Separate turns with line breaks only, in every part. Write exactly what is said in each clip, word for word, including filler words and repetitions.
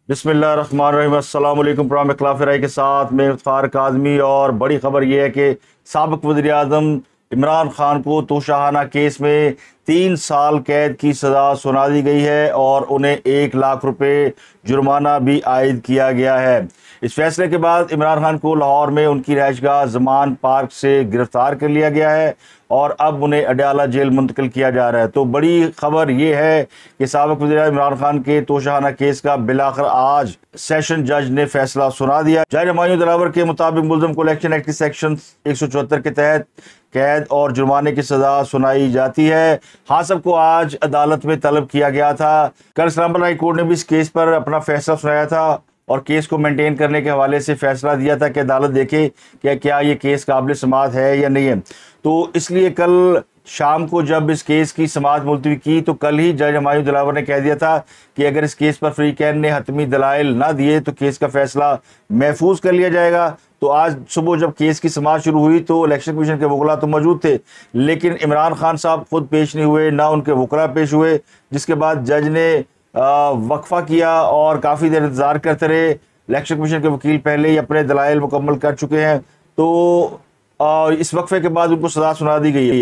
بسم اللہ الرحمن الرحیم۔ السلام علیکم۔ پروگرام اختلاف رائے کے ساتھ میں افتخار کاظمی، اور بڑی خبر یہ ہے کہ سابق وزیر اعظم عمران خان کو توشہانہ کیس میں تین سال قید کی سزا سنا دی گئی ہے اور انہیں ایک لاکھ روپے جرمانہ بھی عائد کیا گیا ہے۔ اس فیصلے کے بعد عمران خان کو لاہور میں ان کی رہائش گاہ زمان پارک سے گرفتار کر لیا گیا ہے اور اب انہیں اڈیالہ جیل منتقل کیا جا رہا ہے۔ تو بڑی خبر یہ ہے کہ سابق وزیر اعظم عمران خان کے توشہانہ کیس کا بالآخر آج سیشن جج نے فیصلہ سنا دیا۔ جج ہمایوں دلاور کے مطابق ملزم کو الیکشن ایکٹ کی سیکشن ایک سو چوہتر کے تحت قید اور جرمانے کی سزا سنائی جاتی ہے۔ حاسب کو آج عدالت میں طلب کیا گیا تھا۔ کل اسلام آباد ہائی کورٹ نے بھی اس کیس پر اپنا فیصلہ سنایا تھا اور کیس کو مینٹین کرنے کے حوالے سے فیصلہ دیا تھا کہ عدالت دیکھے کہ کیا یہ کیس قابل سماعت ہے یا نہیں ہے۔ تو اس لیے کل شام کو جب اس کیس کی سماعت ملتوی کی تو کل ہی جج ہمایوں دلاور نے کہہ دیا تھا کہ اگر اس کیس پر فریقین نے حتمی دلائل نہ دیے تو کیس کا فیصلہ محفوظ کر لیا جائے گا۔ تو آج صبح جب کیس کی سماعت شروع ہوئی تو الیکشن کمیشن کے وکلاء تو موجود تھے، لیکن عمران خان صاحب خود پیش نہیں ہوئے، نہ ان کے وکلاء پیش ہوئے، جس کے بعد جج نے وقفہ کیا اور کافی دیر انتظار کرتے رہے۔ الیکشن کمیشن کے وکیل پہلے ہی اپنے دلائل مکمل کر چکے ہیں، تو اس وقفے کے بعد ان کو سزا سنا دی گئی ہے۔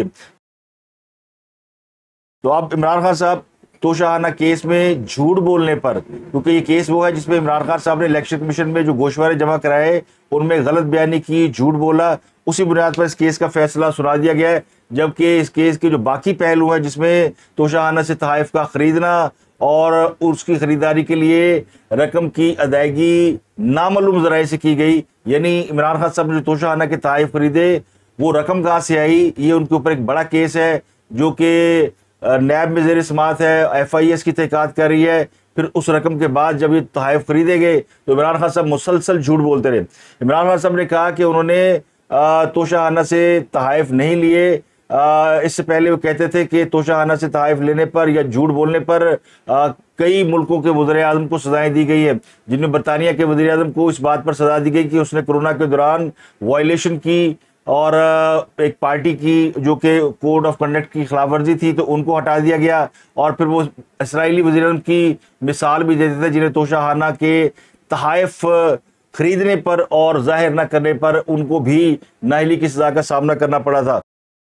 تو اب عمران خان صاحب توشہانہ کیس میں جھوٹ بولنے پر، کیونکہ یہ کیس وہ ہے جس میں عمران خان صاحب نے الیکشن کمیشن میں جو گوشوارے جمع کرائے ان میں غلط بیانی کی، جھوٹ بولا، اسی بنیاد پر اس کیس کا فیصلہ سنا دیا گیا ہے۔ جبکہ اس کیس کے جو باقی پہلو ہیں جس میں توشہانہ سے تحائف کا خریدنا اور اس کی خریداری کے لیے رقم کی ادائیگی نامعلوم ذرائع سے کی گئی، یعنی عمران خان صاحب نے جو توشہانہ کے تحائف خریدے وہ رقم کہاں سے آئی، یہ ان کے اوپر ایک بڑا کیس ہے جو کہ نیب میں زیر سماعت ہے، ایف آئی ایس کی تحقیقات کر رہی ہے۔ پھر اس رقم کے بعد جب یہ تحائف خریدے گئے تو عمران خان صاحب مسلسل جھوٹ بولتے رہے۔ عمران خان صاحب نے کہا کہ انہوں نے توشہانہ سے تحائف نہیں لیے۔ اس سے پہلے وہ کہتے تھے کہ توشہانہ سے تحائف لینے پر یا جھوٹ بولنے پر کئی ملکوں کے وزیر اعظم کو سزائیں دی گئی ہے، جن میں برطانیہ کے وزیر اعظم کو اس بات پر سزا دی گئی کہ اس نے کرونا کے دوران وائلیشن کی اور ایک پارٹی کی جو کہ کوڈ آف کنڈکٹ کی خلاف ورزی تھی تو ان کو ہٹا دیا گیا، اور پھر وہ اسرائیلی وزیر اعظم کی مثال بھی دیتے تھے جنہیں توشہانہ کے تحائف خریدنے پر اور ظاہر نہ کرنے پر ان کو بھی نااہلی کی سزا کا سامنا کرنا پڑا تھا۔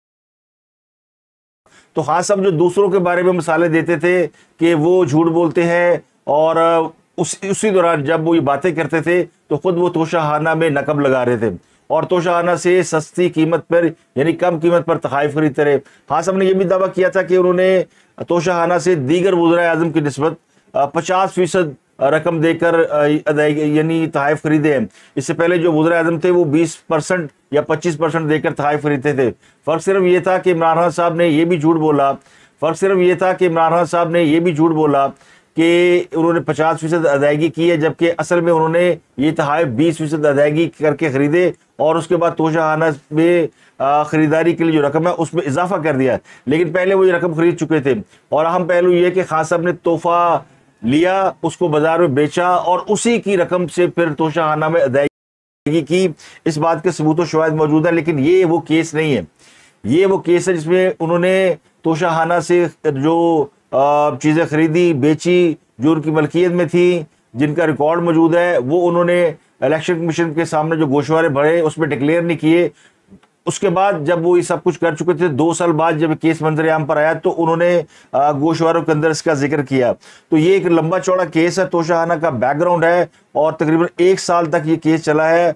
تو خان صاحب جو دوسروں کے بارے میں مثالیں دیتے تھے کہ وہ جھوٹ بولتے ہیں، اور اس اسی دوران جب وہ یہ باتیں کرتے تھے تو خود وہ توشہانہ میں نقب لگا رہے تھے اور توشہانہ سے سستی قیمت پر یعنی کم قیمت پر تحائف خریدتے رہے۔ خان صاحب نے یہ بھی دعویٰ کیا تھا کہ انہوں نے توشہانہ سے دیگر وزراء اعظم کی نسبت پچاس فیصد رقم دے کر ادائیگی یعنی تحائف خریدے ہیں۔ اس سے پہلے جو وزراء اعظم تھے وہ بیس پرسنٹ یا پچیس پرسنٹ دے کر تحائف خریدتے تھے۔ فرق صرف یہ تھا کہ عمران خان صاحب نے یہ بھی جھوٹ بولا فرق صرف یہ تھا کہ عمران خان صاحب نے یہ بھی جھوٹ بولا کہ انہوں نے پچاس فیصد ادائیگی کی ہے، جبکہ اصل میں انہوں نے یہ تحائف بیس فیصد ادائیگی کر کے خریدے اور اس کے بعد توشہانہ میں خریداری کے لیے جو رقم ہے اس میں اضافہ کر دیا، لیکن پہلے وہ یہ رقم خرید چکے تھے۔ اور اہم پہلو یہ کہ خان صاحب نے تحفہ لیا، اس کو بازار میں بیچا اور اسی کی رقم سے پھر توشہانہ میں ادائیگی کی۔ اس بات کے ثبوت و شواہد موجود ہیں، لیکن یہ وہ کیس نہیں ہے۔ یہ وہ کیس ہے جس میں انہوں نے توشہانہ سے جو چیزیں خریدی بیچی جو ان کی ملکیت میں تھی، جن کا ریکارڈ موجود ہے، وہ انہوں نے الیکشن کمیشن کے سامنے جو گوشوارے بھرے اس میں ڈکلیئر نہیں کیے۔ اس کے بعد جب وہ یہ سب کچھ کر چکے تھے، دو سال بعد جب کیس منظر عام پر آیا تو انہوں نے گوشواروں کے اندر اس کا ذکر کیا۔ تو یہ ایک لمبا چوڑا کیس ہے، توشہانہ کا بیک گراؤنڈ ہے اور تقریباً ایک سال تک یہ کیس چلا ہے۔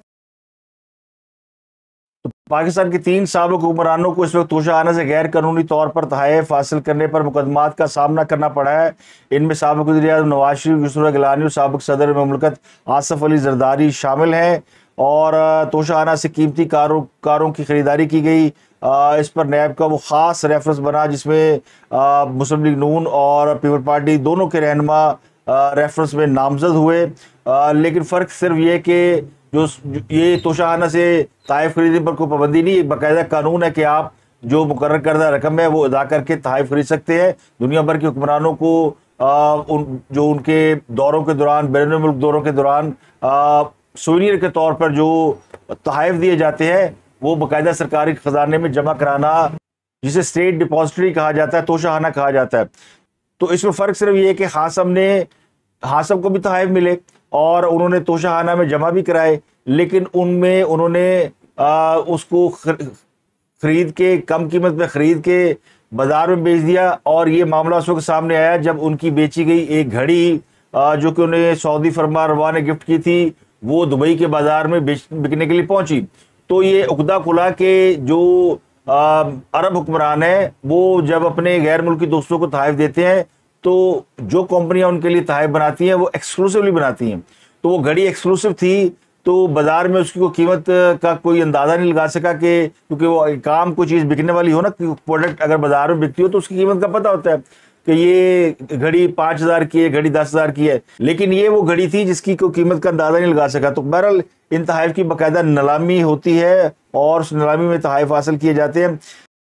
تو پاکستان کے تین سابق حکمرانوں کو اس وقت توشہانہ سے غیر قانونی طور پر تحائف حاصل کرنے پر مقدمات کا سامنا کرنا پڑا ہے۔ ان میں سابق وزیر اعظم نواز شریف، یسر گیلانی اور سابق صدر مملکت آصف علی زرداری شامل ہیں، اور توشہانہ سے قیمتی کاروں کاروں کی خریداری کی گئی۔ اس پر نیب کا وہ خاص ریفرنس بنا جس میں مسلم لیگ نون اور پیپل پارٹی دونوں کے رہنما ریفرنس میں نامزد ہوئے، لیکن فرق صرف یہ کہ جو یہ توشہانہ سے تحائف خریدنے پر کوئی پابندی نہیں، ایک باقاعدہ قانون ہے کہ آپ جو مقرر کردہ رقم ہے وہ ادا کر کے تحائف خرید سکتے ہیں۔ دنیا بھر کے حکمرانوں کو جو ان کے دوروں کے دوران بیرون ملک دوروں کے دوران سوینئر کے طور پر جو تحائف دیے جاتے ہیں وہ باقاعدہ سرکاری خزانے میں جمع کرانا، جسے اسٹیٹ ڈپازیٹری کہا جاتا ہے، توشہانہ کہا جاتا ہے۔ تو اس میں فرق صرف یہ ہے کہ خان صاحب نے خان صاحب کو بھی تحائف ملے اور انہوں نے توشہ خانہ میں جمع بھی کرائے، لیکن ان میں انہوں نے آ, اس کو خرید کے کم قیمت میں خرید کے بازار میں بیچ دیا، اور یہ معاملہ اس وقت سامنے آیا جب ان کی بیچی گئی ایک گھڑی جو کہ انہیں سعودی فرما روا نے گفٹ کی تھی وہ دبئی کے بازار میں بکنے کے لیے پہنچی۔ تو یہ عقدہ کھلا کہ جو عرب حکمران ہیں وہ جب اپنے غیر ملکی دوستوں کو تحائف دیتے ہیں تو جو کمپنیاں ان کے لیے تحائف بناتی ہیں وہ ایکسکلوسیولی بناتی ہیں۔ تو وہ گھڑی ایکسکلوسیو تھی، تو بازار میں اس کی کوئی قیمت کا کوئی اندازہ نہیں لگا سکا، کہ کیونکہ وہ کام کوئی چیز بکنے والی ہو نا، پروڈکٹ اگر بازار میں بکتی ہو تو اس کی قیمت کا پتہ ہوتا ہے کہ یہ گھڑی پانچ ہزار کی ہے، گھڑی دس ہزار کی ہے، لیکن یہ وہ گھڑی تھی جس کی کوئی قیمت کا اندازہ نہیں لگا سکا۔ تو بہرحال ان تحائف کی باقاعدہ نیلامی ہوتی ہے اور اس نیلامی میں تحائف حاصل کیے جاتے ہیں۔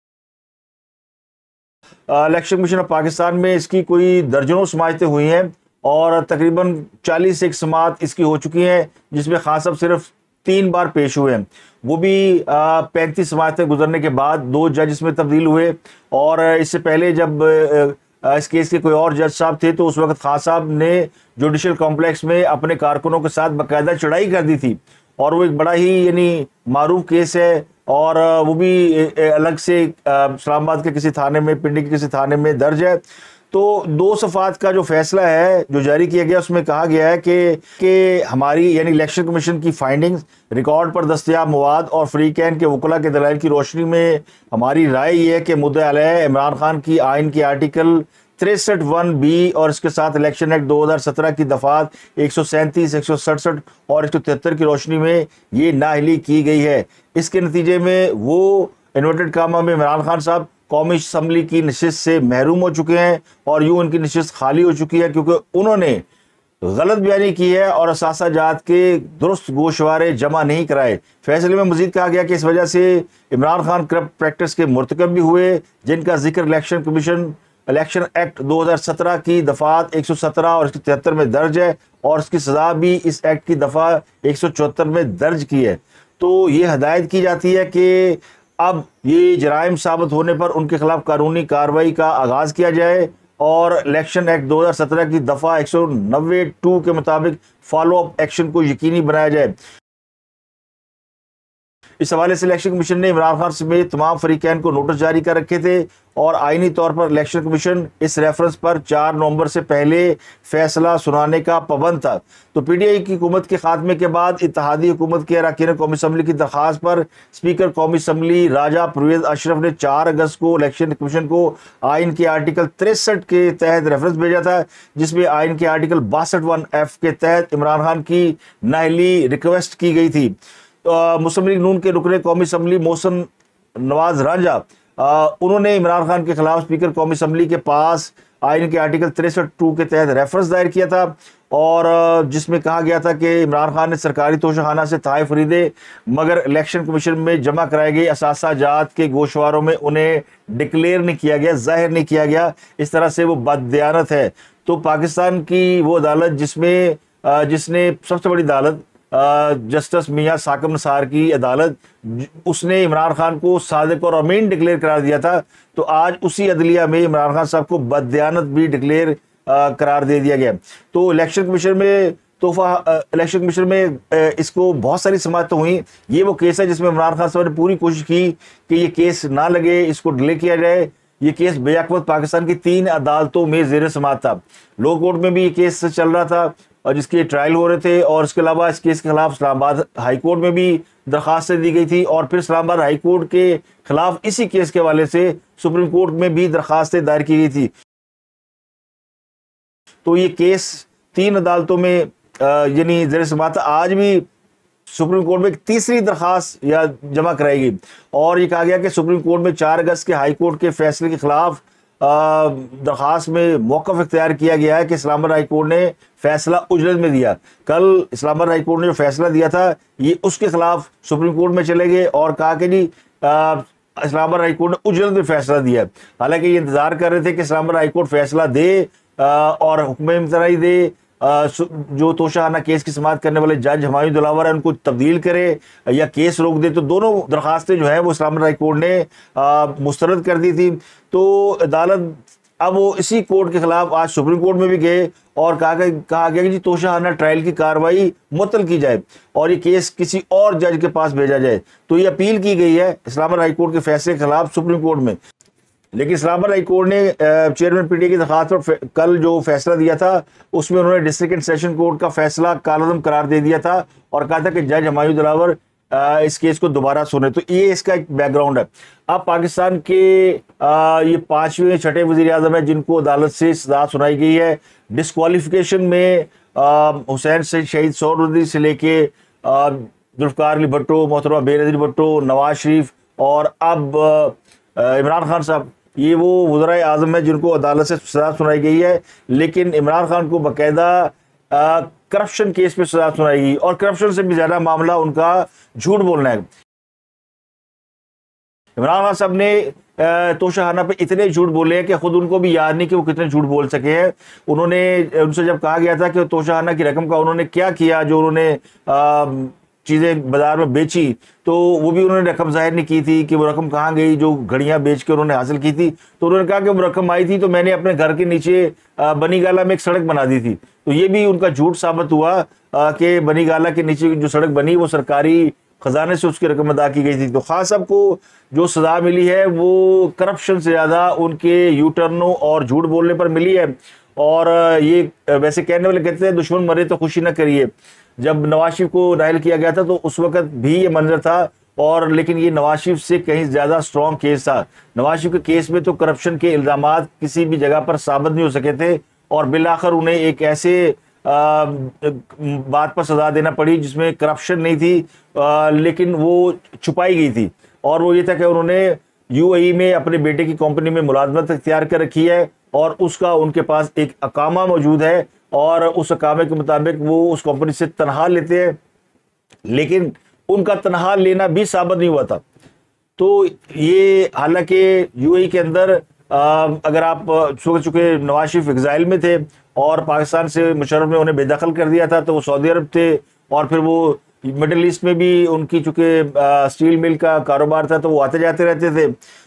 الیکشن کمیشن آف پاکستان میں اس کی کوئی درجنوں سماعتیں ہوئی ہیں اور تقریباً چالیس سے ایک سماعت اس کی ہو چکی ہیں، جس میں خان صاحب صرف تین بار پیش ہوئے ہیں، وہ بھی پینتیس سماعتیں گزرنے کے بعد دو جج اس میں تبدیل ہوئے۔ اور اس سے پہلے جب اس کیس کے کوئی اور جج صاحب تھے تو اس وقت خان صاحب نے جوڈیشل کمپلیکس میں اپنے کارکنوں کے ساتھ باقاعدہ چڑھائی کر دی تھی، اور وہ ایک بڑا ہی یعنی معروف کیس ہے، اور وہ بھی الگ سے اسلام آباد کے کسی تھانے میں، پنڈی کے کسی تھانے میں درج ہے۔ تو دو صفحات کا جو فیصلہ ہے جو جاری کیا گیا اس میں کہا گیا ہے کہ کہ ہماری یعنی الیکشن کمیشن کی فائنڈنگز، ریکارڈ پر دستیاب مواد اور فریقین کے وکلاء کے دلائل کی روشنی میں ہماری رائے یہ ہے کہ مدعی علیہ عمران خان کی آئین کے آرٹیکل تریسٹھ ون بی اور اس کے ساتھ الیکشن ایکٹ دو ہزار سترہ کی دفعات ایک سو سینتیس، ایک سو سڑسٹھ اور ایک سو تہتر کی روشنی میں یہ نااہلی کی گئی ہے۔ اس کے نتیجے میں وہ انورٹڈ کاما میں عمران خان صاحب قومی اسمبلی کی نشست سے محروم ہو چکے ہیں، اور یوں ان کی نشست خالی ہو چکی ہے کیونکہ انہوں نے غلط بیانی کی ہے اور اثاثہ جات کے درست گوشوارے جمع نہیں کرائے۔ فیصلے میں مزید کہا گیا کہ اس وجہ سے عمران خان کرپٹ پریکٹس کے مرتکب بھی ہوئے، جن کا ذکر الیکشن کمیشن الیکشن ایکٹ دو ہزار سترہ کی دفعات ایک سو سترہ اور ایک سو تہتر میں درج ہے، اور اس کی سزا بھی اس ایکٹ کی دفعہ ایک سو چوہتر میں درج کی ہے۔ تو یہ ہدایت کی جاتی ہے کہ اب یہ جرائم ثابت ہونے پر ان کے خلاف قانونی کارروائی کا آغاز کیا جائے، اور الیکشن ایکٹ دو ہزار سترہ کی دفعہ ایک سو نوے ٹو کے مطابق فالو اپ ایکشن کو یقینی بنایا جائے۔ اس حوالے سے الیکشن کمیشن نے عمران خان سمیت تمام فریقین کو نوٹس جاری کر رکھے تھے، اور آئینی طور پر الیکشن کمیشن اس ریفرنس پر چار نومبر سے پہلے فیصلہ سنانے کا پابند تھا۔ تو پی ڈی آئی کی حکومت کے خاتمے کے بعد اتحادی حکومت کے اراکین قومی اسمبلی کی درخواست پر اسپیکر قومی اسمبلی راجہ پرویز اشرف نے چار اگست کو الیکشن کمیشن کو آئین کے آرٹیکل تریسٹھ کے تحت ریفرنس بھیجا تھا، جس میں آئین کے آرٹیکل باسٹھ ون ایف کے تحت عمران خان کی نااہلی ریکویسٹ کی گئی تھی۔ مسلم لیگ نون کے رکن قومی اسمبلی محسن نواز رانجھا انہوں نے عمران خان کے خلاف اسپیکر قومی اسمبلی کے پاس آئین کے آرٹیکل تریسٹھ ٹو کے تحت ریفرنس دائر کیا تھا، اور جس میں کہا گیا تھا کہ عمران خان نے سرکاری توشہ خانہ سے تحائف خریدے مگر الیکشن کمیشن میں جمع کرائے گئے اثاثہ جات کے گوشواروں میں انہیں ڈکلیئر نہیں کیا گیا، ظاہر نہیں کیا گیا، اس طرح سے وہ بددیانت ہے۔ تو پاکستان کی وہ عدالت جس میں جس نے سب سے بڑی عدالت جسٹس میاں ثاقب نثار کی عدالت، اس نے عمران خان کو صادق اور امین ڈکلیئر قرار دیا تھا، تو آج اسی عدلیہ میں عمران خان صاحب کو بددیانت بھی ڈکلیئر قرار دے دیا گیا۔ تو الیکشن کمیشن میں تحفہ الیکشن کمیشن میں اس کو بہت ساری سماعتیں ہوئیں۔ یہ وہ کیس ہے جس میں عمران خان صاحب نے پوری کوشش کی کہ یہ کیس نہ لگے، اس کو ڈیلے کیا جائے۔ یہ کیس بیک وقت پاکستان کی تین عدالتوں میں زیر سماعت تھا، لو کورٹ میں بھی یہ کیس چل رہا تھا اور جس کے ٹرائل ہو رہے تھے، اور اس کے علاوہ اس کیس کے خلاف اسلام آباد ہائی کورٹ میں بھی درخواستیں دی گئی تھی، اور پھر اسلام آباد ہائی کورٹ کے خلاف اسی کیس کے حوالے سے سپریم کورٹ میں بھی درخواستیں دائر کی گئی تھی۔ تو یہ کیس تین عدالتوں میں یعنی زیر سماعت، آج بھی سپریم کورٹ میں ایک تیسری درخواست یا جمع کرائی گئی، اور یہ کہا گیا کہ سپریم کورٹ میں چار اگست کے ہائی کورٹ کے فیصلے کے خلاف درخواست میں موقف اختیار کیا گیا ہے کہ اسلام آباد ہائی کورٹ نے فیصلہ اجلت میں دیا۔ کل اسلام آباد ہائی کورٹ نے جو فیصلہ دیا تھا یہ اس کے خلاف سپریم کورٹ میں چلے گئے اور کہا کہ جی اسلام آباد ہائی کورٹ نے اجلت میں فیصلہ دیا، حالانکہ یہ انتظار کر رہے تھے کہ اسلام آباد ہائی کورٹ فیصلہ دے اور حکم امتناعی دے، جو توشہ خانہ کیس کی سماعت کرنے والے جج ہمایوں دلاور ہیں ان کو تبدیل کرے یا کیس روک دے۔ تو دونوں درخواستیں جو ہیں وہ اسلام آباد ہائی کورٹ نے مسترد کر دی تھی۔ تو عدالت اب وہ اسی کورٹ کے خلاف آج سپریم کورٹ میں بھی گئے اور کہا کہ کہا گیا کہ جی توشہانہ ٹرائل کی کارروائی معطل کی جائے اور یہ کیس کسی اور جج کے پاس بھیجا جائے. تو یہ اپیل کی گئی ہے اسلام آباد ہائی کورٹ کے فیصلے کے خلاف سپریم کورٹ میں. لیکن اسلام آباد ہائی کورٹ نے چیئرمین پی ٹی اے کی درخواست پر کل جو فیصلہ دیا تھا اس میں انہوں نے ڈسٹرکٹ اینڈ سیشن کورٹ کا فیصلہ کالعدم قرار دے دیا تھا اور کہا تھا کہ جج ہمایوں دلاور اس کیس کو دوبارہ سنے. تو یہ اس کا ایک بیک گراؤنڈ ہے. اب پاکستان کے یہ پانچویں چھٹے وزیر اعظم ہیں جن کو عدالت سے سزا سنائی گئی ہے. ڈسکوالیفیکیشن میں حسین سے شہید سور ردی سے لے کے ذوالفقار علی بھٹو, محترمہ بے نظیر بھٹو, نواز شریف اور اب عمران خان صاحب, یہ وہ وزرائے اعظم ہیں جن کو عدالت سے سزا سنائی گئی ہے. لیکن عمران خان کو باقاعدہ کرپشن کیس پہ سزا سنائی گئی اور کرپشن سے بھی زیادہ معاملہ ان کا جھوٹ بولنا ہے. عمران خان صاحب نے توشہانہ پہ اتنے جھوٹ بولے ہیں کہ خود ان کو بھی یاد نہیں کہ وہ کتنے جھوٹ بول سکے ہیں. انہوں نے ان سے جب کہا گیا تھا کہ توشہانہ کی رقم کا انہوں نے کیا کیا جو انہوں نے چیزیں بازار میں بیچی, تو وہ بھی انہوں نے رقم ظاہر نہیں کی تھی کہ وہ رقم کہاں گئی جو گھڑیاں بیچ کے انہوں نے حاصل کی تھی. تو انہوں نے کہا کہ وہ رقم آئی تھی تو میں نے اپنے گھر کے نیچے بنی گالا میں ایک سڑک بنا دی تھی. تو یہ بھی ان کا جھوٹ ثابت ہوا کہ بنی گالا کے نیچے جو سڑک بنی وہ سرکاری خزانے سے اس کی رقم ادا کی گئی تھی. تو خان صاحب کو جو سزا ملی ہے وہ کرپشن سے زیادہ ان کے یو ٹرنوں اور جھوٹ بولنے پر ملی ہے. اور یہ ویسے کہنے والے کہتے ہیں دشمن مرے تو خوشی نہ کریے. جب نواز شریف کو نائل کیا گیا تھا تو اس وقت بھی یہ منظر تھا, اور لیکن یہ نواز شریف سے کہیں زیادہ سٹرونگ کیس تھا. نواز شریف کے کیس میں تو کرپشن کے الزامات کسی بھی جگہ پر ثابت نہیں ہو سکے تھے اور بالآخر انہیں ایک ایسے بات پر سزا دینا پڑی جس میں کرپشن نہیں تھی لیکن وہ چھپائی گئی تھی. اور وہ یہ تھا کہ انہوں نے یو اے ای میں اپنے بیٹے کی کمپنی میں ملازمت اختیار کر رکھی ہے اور اس کا ان کے پاس ایک اقامہ موجود ہے اور اس اقامے کے مطابق وہ اس کمپنی سے تنخواہ لیتے ہیں, لیکن ان کا تنخواہ لینا بھی ثابت نہیں ہوا تھا. تو یہ حالانکہ یو اے ای کے اندر اگر آپ چونکہ نواز شریف ایگزائل میں تھے اور پاکستان سے مشرف نے انہیں بے دخل کر دیا تھا تو وہ سعودی عرب تھے اور پھر وہ مڈل ایسٹ میں بھی ان کی چونکہ اسٹیل مل کا کاروبار تھا تو وہ آتے جاتے رہتے تھے.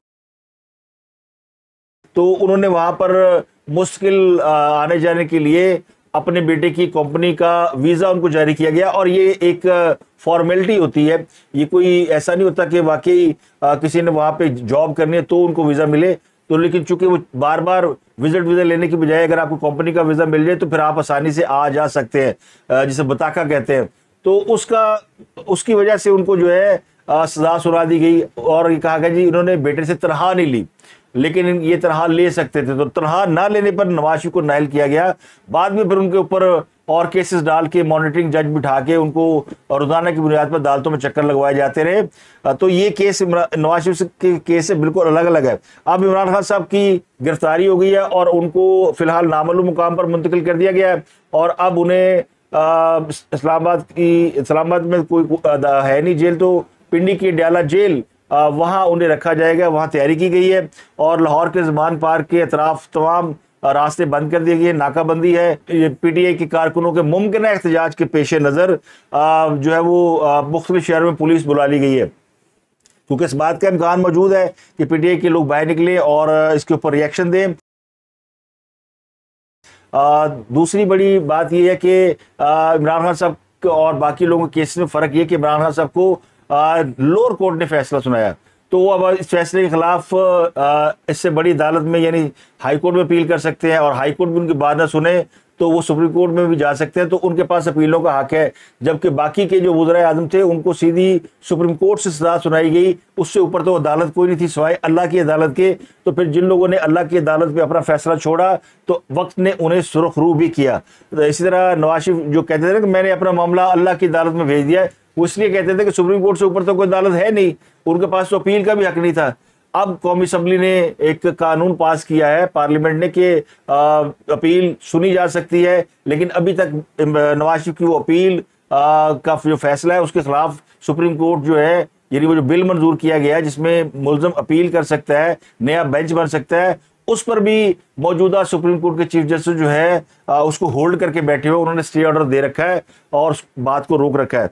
تو انہوں نے وہاں پر مستقل آنے جانے کے لیے اپنے بیٹے کی کمپنی کا ویزا ان کو جاری کیا گیا اور یہ ایک فارمیلٹی ہوتی ہے. یہ کوئی ایسا نہیں ہوتا کہ واقعی کسی نے وہاں پہ جاب کرنی ہے تو ان کو ویزا ملے. تو لیکن چونکہ وہ بار بار وزٹ ویزا لینے کی بجائے اگر آپ کو کمپنی کا ویزا مل جائے تو پھر آپ آسانی سے آ جا سکتے ہیں, جسے بطاقہ کہتے ہیں. تو اس کا اس کی وجہ سے ان کو جو ہے سزا سنا دی گئی اور یہ کہا گیا جی انہوں نے بیٹے سے تنخواہ نہیں لی لیکن یہ تنخواہ لے سکتے تھے. تو تنخواہ نہ لینے پر نواز شریف کو نائل کیا گیا. بعد میں پھر ان کے اوپر اور کیسز ڈال کے مانیٹرنگ جج بٹھا کے ان کو روزانہ کی بنیاد پر عدالتوں میں چکر لگوائے جاتے رہے. تو یہ کیس نواز شریف کے کیس سے بالکل الگ الگ ہے. اب عمران خان صاحب کی گرفتاری ہو گئی ہے اور ان کو فی الحال نامعلوم مقام پر منتقل کر دیا گیا ہے اور اب انہیں اسلام آباد کی اسلام آباد میں کوئی ہے نہیں جیل, تو پنڈی کی ڈیالہ جیل وہاں انہیں رکھا جائے گا. وہاں تیاری کی گئی ہے اور لاہور کے زمان پارک کے اطراف تمام راستے بند کر دیے گئے, ناکہ بندی ہے. پی ٹی آئی کے کارکنوں کے ممکنہ احتجاج کے پیش نظر جو ہے وہ مختلف شہروں میں پولیس بلا لی گئی ہے کیونکہ اس بات کا امکان موجود ہے کہ پی ٹی آئی کے لوگ باہر نکلیں اور اس کے اوپر ری ایکشن دیں. دوسری بڑی بات یہ ہے کہ عمران خان صاحب اور باقی لوگوں کے کیس میں فرق یہ کہ عمران خان صاحب کو لوور کورٹ نے فیصلہ سنایا تو وہ اب اس فیصلے کے خلاف اس سے بڑی عدالت میں یعنی ہائی کورٹ میں اپیل کر سکتے ہیں اور ہائی کورٹ بھی ان کی بات نہ سنے تو وہ سپریم کورٹ میں بھی جا سکتے ہیں. تو ان کے پاس اپیلوں کا حق ہے, جبکہ باقی کے جو وزرائے اعظم تھے ان کو سیدھی سپریم کورٹ سے سزا سنائی گئی. اس سے اوپر تو عدالت کوئی نہیں تھی سوائے اللہ کی عدالت کے. تو پھر جن لوگوں نے اللہ کی عدالت پہ اپنا فیصلہ چھوڑا تو وقت نے انہیں سرخ رو بھی کیا. اسی طرح نواز شریف جو کہتے تھے کہ میں نے اپنا معاملہ اللہ کی عدالت میں بھیج دیا ہے, وہ اس لیے کہتے تھے کہ سپریم کورٹ سے اوپر تو کوئی عدالت ہے نہیں, ان کے پاس تو اپیل کا بھی حق نہیں تھا. اب قومی اسمبلی نے ایک قانون پاس کیا ہے پارلیمنٹ نے کہ اپیل سنی جا سکتی ہے, لیکن ابھی تک نواز شریف کی وہ اپیل کا جو فیصلہ ہے اس کے خلاف سپریم کورٹ جو ہے یعنی وہ جو بل منظور کیا گیا ہے جس میں ملزم اپیل کر سکتا ہے, نیا بینچ بن سکتا ہے, اس پر بھی موجودہ سپریم کورٹ کے چیف جسٹس جو ہے اس کو ہولڈ کر کے بیٹھے ہوئے, انہوں نے اسٹے آرڈر دے رکھا ہے اور اس بات کو روک رکھا ہے.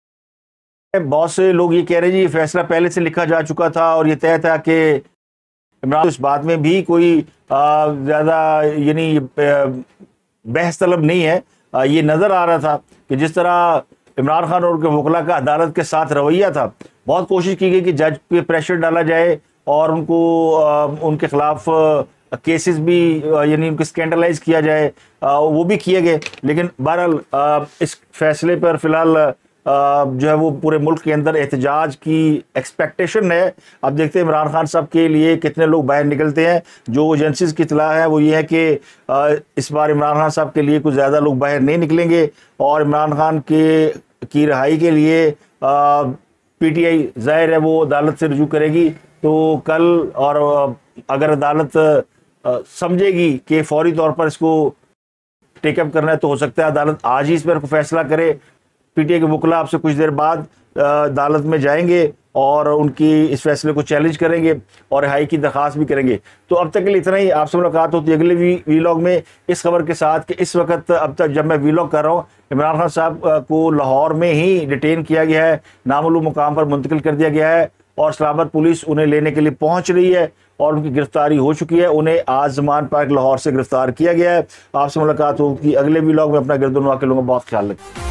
بہت سے لوگ یہ کہہ رہے ہیں جی یہ فیصلہ پہلے سے لکھا جا چکا تھا اور یہ طے تھا کہ عمران اس بات میں بھی کوئی زیادہ یعنی بحث طلب نہیں ہے. یہ نظر آ رہا تھا کہ جس طرح عمران خان اور ان کے وکلاء کا عدالت کے ساتھ رویہ تھا, بہت کوشش کی گئی کہ جج پہ پریشر ڈالا جائے اور ان کو ان کے خلاف کیسز بھی یعنی ان کو اسکینڈلائز کیا جائے, وہ بھی کیے گئے. لیکن بہرحال اس فیصلے پر فی الحال جو ہے وہ پورے ملک کے اندر احتجاج کی ایکسپیکٹیشن ہے. اب دیکھتے ہیں عمران خان صاحب کے لیے کتنے لوگ باہر نکلتے ہیں. جو ایجنسیز کی اطلاع ہے وہ یہ ہے کہ اس بار عمران خان صاحب کے لیے کچھ زیادہ لوگ باہر نہیں نکلیں گے, اور عمران خان کے کی رہائی کے لیے پی ٹی آئی ظاہر ہے وہ عدالت سے رجوع کرے گی. تو کل اور اگر عدالت سمجھے گی کہ فوری طور پر اس کو ٹیک اپ کرنا ہے تو ہو سکتا ہے عدالت آج ہی اس پر فیصلہ کرے. پی ٹی آئی کے وکلاء آپ سے کچھ دیر بعد عدالت میں جائیں گے اور ان کی اس فیصلے کو چیلنج کریں گے اور رہائی کی درخواست بھی کریں گے. تو اب تک کے لیے اتنا ہی. آپ سے ملاقات ہوتی ہے اگلے وی لاگ میں اس خبر کے ساتھ کہ اس وقت اب تک جب میں وی لاگ کر رہا ہوں, عمران خان صاحب کو لاہور میں ہی ڈیٹین کیا گیا ہے, نامعلوم مقام پر منتقل کر دیا گیا ہے, اور اسلام آباد پولیس انہیں لینے کے لیے پہنچ رہی ہے اور ان کی گرفتاری ہو چکی ہے. انہیں آج زمان پارک لاہور سے گرفتار کیا گیا ہے. آپ سے ملاقات ہوگی اگلے وی لاگ میں. اپنا گردن واقع لوگوں کا بہت خیال رکھیں.